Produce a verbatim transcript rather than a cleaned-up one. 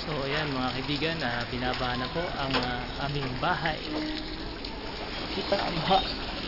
So ayan mga kaibigan, uh, binabaha na po ang uh, aming bahay. Kita ang baha.